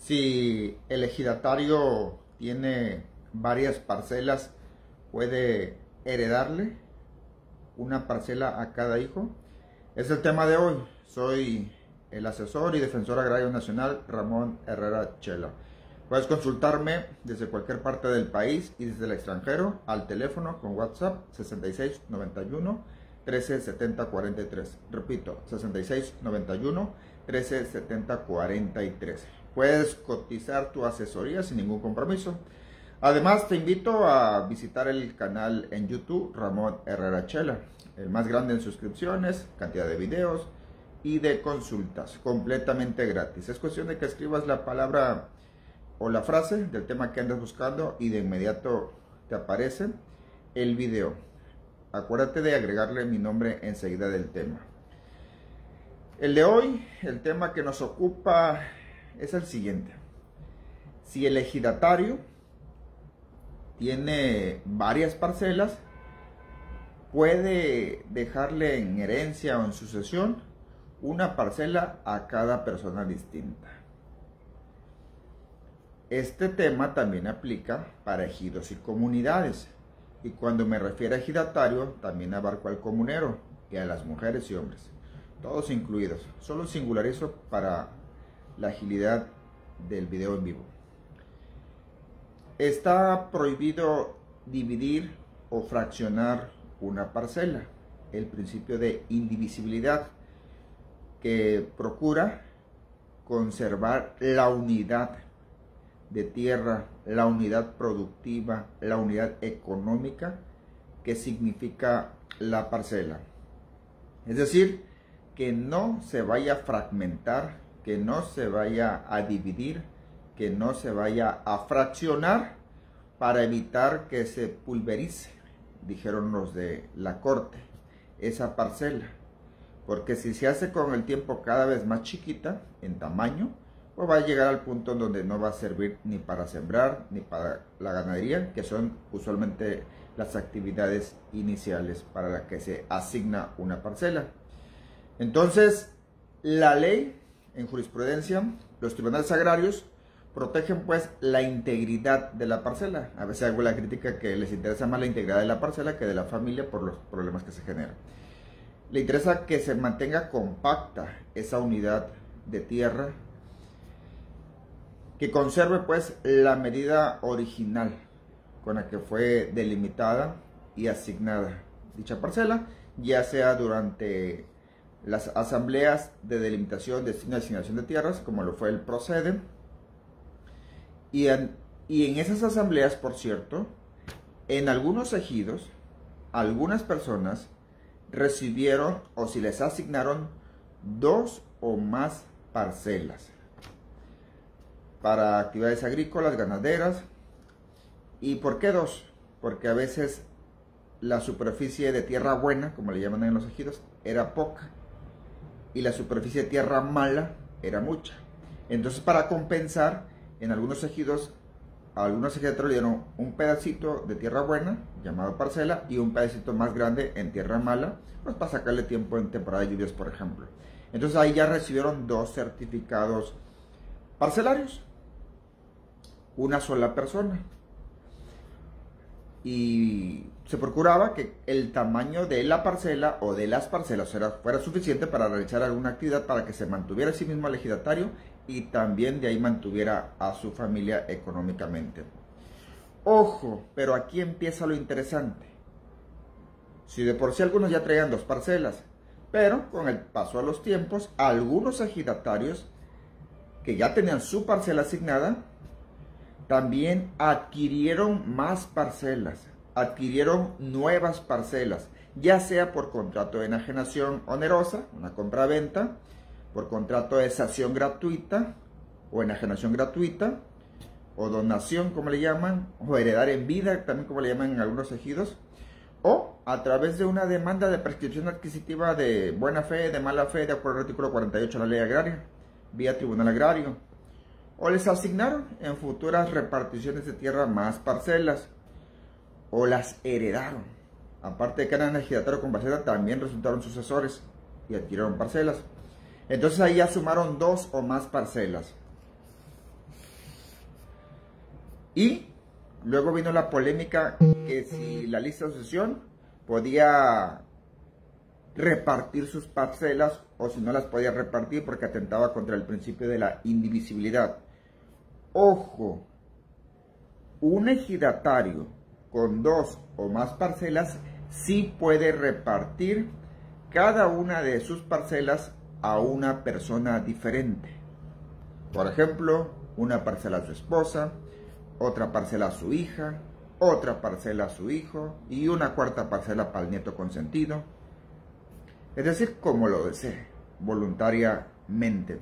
Si el ejidatario tiene varias parcelas, ¿puede heredarle una parcela a cada hijo? Es el tema de hoy. Soy el asesor y defensor agrario nacional Ramón Herrera Chela. Puedes consultarme desde cualquier parte del país y desde el extranjero al teléfono con WhatsApp 6691 13 70 43. Repito, 6691 13 70 43. Puedes cotizar tu asesoría sin ningún compromiso. Además, te invito a visitar el canal en YouTube Ramón Herrera Chela, el más grande en suscripciones, cantidad de videos y de consultas, completamente gratis. Es cuestión de que escribas la palabra o la frase del tema que andas buscando y de inmediato te aparece el video. Acuérdate de agregarle mi nombre enseguida del tema. El de hoy, el tema que nos ocupa es el siguiente. Si el ejidatario tiene varias parcelas, puede dejarle en herencia o en sucesión una parcela a cada persona distinta. Este tema también aplica para ejidos y comunidades. Y cuando me refiero a ejidatario, también abarco al comunero y a las mujeres y hombres, todos incluidos. Solo singularizo para la agilidad del video en vivo. Está prohibido dividir o fraccionar una parcela. El principio de indivisibilidad que procura conservar la unidad de tierra, la unidad productiva, la unidad económica que significa la parcela. Es decir, que no se vaya a fragmentar, que no se vaya a dividir, que no se vaya a fraccionar para evitar que se pulverice, dijeron los de la corte, esa parcela. Porque si se hace con el tiempo cada vez más chiquita en tamaño, pues va a llegar al punto en donde no va a servir ni para sembrar ni para la ganadería, que son usualmente las actividades iniciales para las que se asigna una parcela. Entonces, la ley en jurisprudencia, los tribunales agrarios protegen pues la integridad de la parcela. A veces hago la crítica que les interesa más la integridad de la parcela que de la familia por los problemas que se generan. Le interesa que se mantenga compacta esa unidad de tierra, que conserve pues la medida original con la que fue delimitada y asignada dicha parcela, ya sea durante las asambleas de delimitación, destino y asignación de tierras, como lo fue el Procede. Y en esas asambleas, por cierto, en algunos ejidos, algunas personas recibieron o si les asignaron 2 o más parcelas para actividades agrícolas, ganaderas. ¿Y por qué 2? Porque a veces la superficie de tierra buena, como le llaman en los ejidos, era poca y la superficie de tierra mala era mucha. Entonces, para compensar, en algunos ejidos, a algunos ejidatarios le dieron un pedacito de tierra buena, llamado parcela, y un pedacito más grande en tierra mala, pues para sacarle tiempo en temporada de lluvias, por ejemplo. Entonces ahí ya recibieron 2 certificados parcelarios, una sola persona. Y se procuraba que el tamaño de la parcela o de las parcelas fuera suficiente para realizar alguna actividad para que se mantuviera a sí mismo el ejidatario y también de ahí mantuviera a su familia económicamente. Ojo, pero aquí empieza lo interesante. Si de por sí algunos ya traían 2 parcelas, pero con el paso de los tiempos, algunos ejidatarios que ya tenían su parcela asignada, también adquirieron más parcelas, adquirieron nuevas parcelas, ya sea por contrato de enajenación onerosa, una compra-venta, por contrato de cesión gratuita o enajenación gratuita, o donación como le llaman, o heredar en vida también como le llaman en algunos ejidos, o a través de una demanda de prescripción adquisitiva de buena fe, de mala fe, de acuerdo al artículo 48 de la ley agraria, vía tribunal agrario. O les asignaron en futuras reparticiones de tierra más parcelas, o las heredaron. Aparte de que eran ejidatario con parcela, también resultaron sucesores y adquirieron parcelas. Entonces ahí ya sumaron 2 o más parcelas. Y luego vino la polémica que si la lista de sucesión podía repartir sus parcelas o si no las podía repartir porque atentaba contra el principio de la indivisibilidad. Ojo, un ejidatario con 2 o más parcelas sí puede repartir cada una de sus parcelas a una persona diferente. Por ejemplo, una parcela a su esposa, otra parcela a su hija, otra parcela a su hijo y una cuarta parcela para el nieto consentido. Es decir, como lo desee, voluntariamente.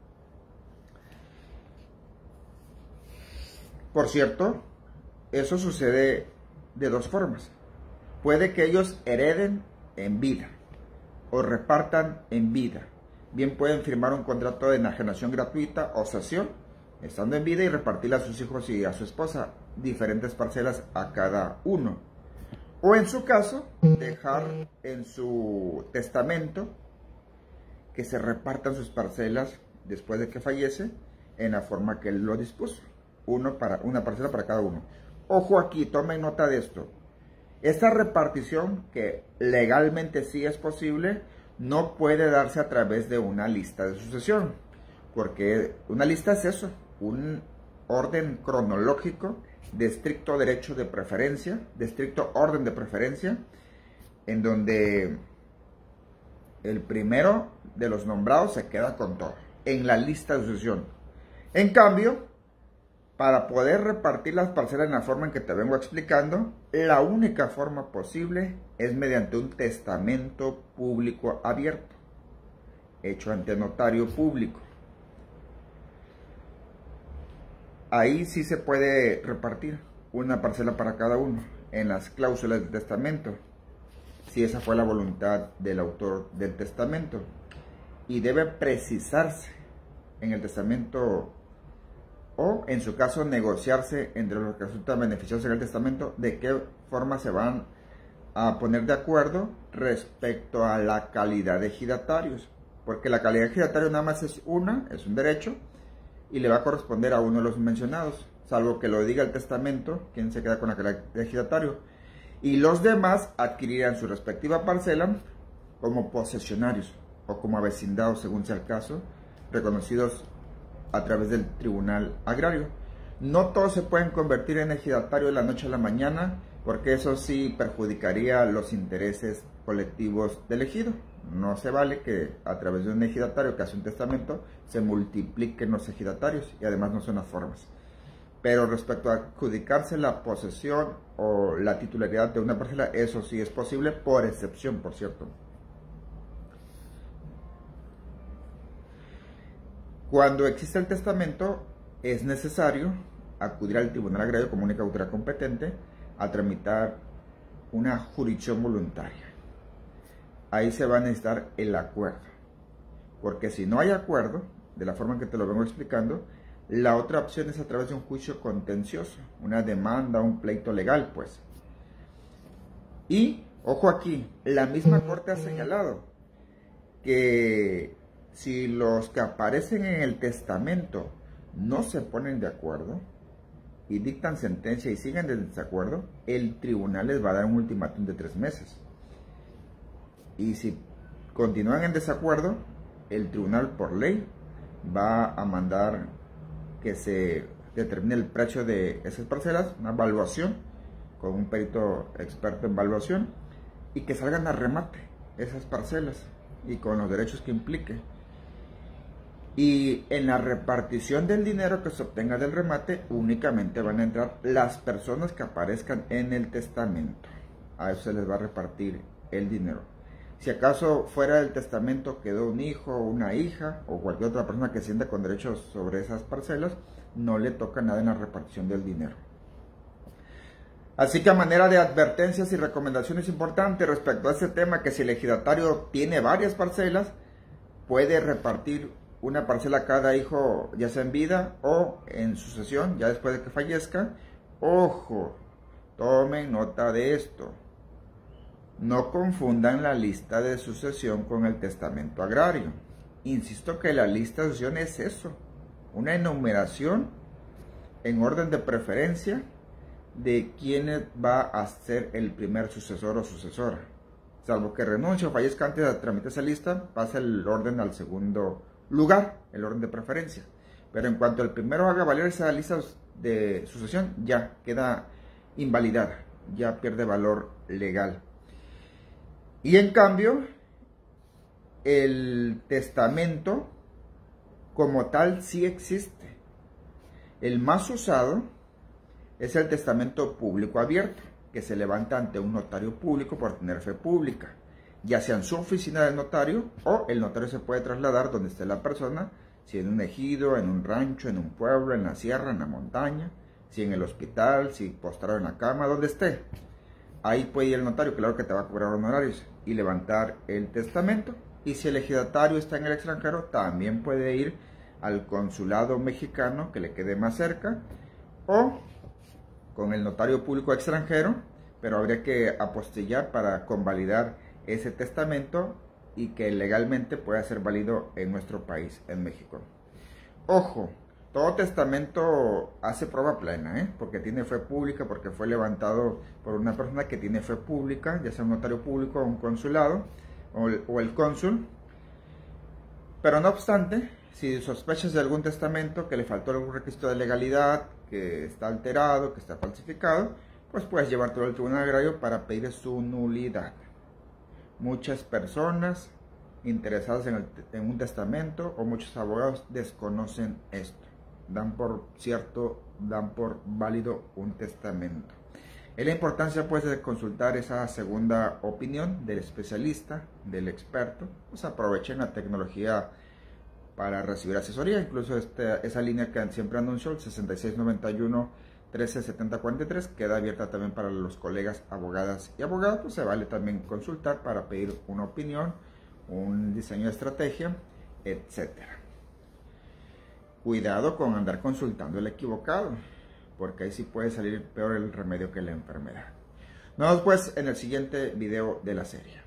Por cierto, eso sucede de 2 formas. Puede que ellos hereden en vida o repartan en vida. Bien pueden firmar un contrato de enajenación gratuita o cesión, estando en vida, y repartirle a sus hijos y a su esposa diferentes parcelas a cada uno. O en su caso, dejar en su testamento que se repartan sus parcelas después de que fallece en la forma que él lo dispuso. Una parcela para cada uno. Ojo aquí, tomen nota de esto. Esta repartición, que legalmente sí es posible, no puede darse a través de una lista de sucesión. Porque una lista es eso, un orden cronológico de estricto derecho de preferencia, de estricto orden de preferencia, en donde el primero de los nombrados se queda con todo, en la lista de sucesión. En cambio, para poder repartir las parcelas en la forma en que te vengo explicando, la única forma posible es mediante un testamento público abierto, hecho ante notario público. Ahí sí se puede repartir una parcela para cada uno en las cláusulas del testamento, si esa fue la voluntad del autor del testamento. Y debe precisarse en el testamento, o en su caso negociarse entre los que resultan beneficiosos en el testamento, de qué forma se van a poner de acuerdo respecto a la calidad de ejidatarios. Porque la calidad de ejidatario nada más es un derecho, y le va a corresponder a uno de los mencionados, salvo que lo diga el testamento, quien se queda con la calidad de ejidatario. Y los demás adquirirán su respectiva parcela como posesionarios o como avecindados, según sea el caso, reconocidos a través del tribunal agrario. No todos se pueden convertir en ejidatario de la noche a la mañana, porque eso sí perjudicaría los intereses colectivos del ejido. No se vale que a través de un ejidatario que hace un testamento se multipliquen los ejidatarios, y además no son las formas. Pero respecto a adjudicarse la posesión o la titularidad de una parcela, eso sí es posible, por excepción, por cierto. Cuando existe el testamento, es necesario acudir al Tribunal Agrario como única autoridad competente a tramitar una jurisdicción voluntaria. Ahí se va a necesitar el acuerdo, porque si no hay acuerdo, de la forma en que te lo vengo explicando, la otra opción es a través de un juicio contencioso, una demanda, un pleito legal, pues. Y, ojo aquí, la misma Corte ha señalado que si los que aparecen en el testamento no se ponen de acuerdo y dictan sentencia y siguen en desacuerdo, el tribunal les va a dar un ultimátum de 3 meses. Y si continúan en desacuerdo, el tribunal por ley va a mandar que se determine el precio de esas parcelas, una evaluación con un perito experto en evaluación, y que salgan a remate esas parcelas y con los derechos que implique. Y en la repartición del dinero que se obtenga del remate, únicamente van a entrar las personas que aparezcan en el testamento. A eso se les va a repartir el dinero. Si acaso fuera del testamento quedó un hijo, una hija o cualquier otra persona que sienta con derechos sobre esas parcelas, no le toca nada en la repartición del dinero. Así que, a manera de advertencias y recomendaciones importantes respecto a este tema, que si el ejidatario tiene varias parcelas, puede repartir una parcela a cada hijo, ya sea en vida o en sucesión, ya después de que fallezca. Ojo, tomen nota de esto. No confundan la lista de sucesión con el testamento agrario. Insisto que la lista de sucesión es eso, una enumeración en orden de preferencia de quién va a ser el primer sucesor o sucesora. Salvo que renuncie o fallezca antes de tramitar esa lista, pasa el orden al segundo lugar, el orden de preferencia. Pero en cuanto el primero haga valer esa lista de sucesión, ya queda invalidada, ya pierde valor legal. Y en cambio, el testamento como tal sí existe. El más usado es el testamento público abierto, que se levanta ante un notario público por tener fe pública, ya sea en su oficina del notario o el notario se puede trasladar donde esté la persona, si en un ejido, en un rancho, en un pueblo, en la sierra, en la montaña, si en el hospital, si postrado en la cama, donde esté. Ahí puede ir el notario, claro que te va a cobrar honorarios, y levantar el testamento. Y si el ejidatario está en el extranjero, también puede ir al consulado mexicano que le quede más cerca, o con el notario público extranjero, pero habría que apostillar para convalidar ese testamento y que legalmente pueda ser válido en nuestro país, en México. Ojo, todo testamento hace prueba plena, porque tiene fe pública, porque fue levantado por una persona que tiene fe pública, ya sea un notario público o un consulado, o el cónsul. Pero no obstante, si sospechas de algún testamento que le faltó algún requisito de legalidad, que está alterado, que está falsificado, pues puedes llevártelo al tribunal agrario para pedir su nulidad. Muchas personas interesadas en un testamento o muchos abogados desconocen esto. Dan por cierto, dan por válido un testamento. Es la importancia pues de consultar esa segunda opinión del especialista, del experto. Pues aprovechen la tecnología para recibir asesoría, incluso esa línea que siempre anunció, el 6691-137043, queda abierta también para los colegas abogadas y abogados. Pues se vale también consultar para pedir una opinión, un diseño de estrategia, etcétera. Cuidado con andar consultando el equivocado, porque ahí sí puede salir peor el remedio que la enfermedad. Nos vemos pues en el siguiente video de la serie.